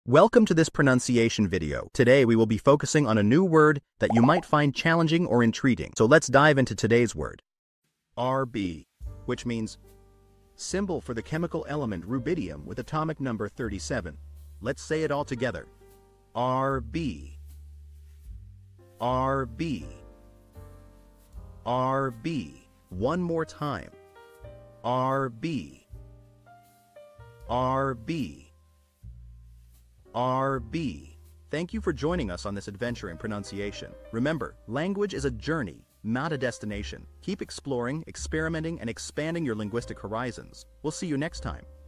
Welcome to this pronunciation video. Today we will be focusing on a new word that you might find challenging or intriguing. So let's dive into today's word. Rb, which means symbol for the chemical element rubidium with atomic number 37. Let's say it all together. Rb. Rb. Rb. One more time. Rb. Rb. RB. Thank you for joining us on this adventure in pronunciation. Remember, language is a journey, not a destination. Keep exploring, experimenting, and expanding your linguistic horizons. We'll see you next time.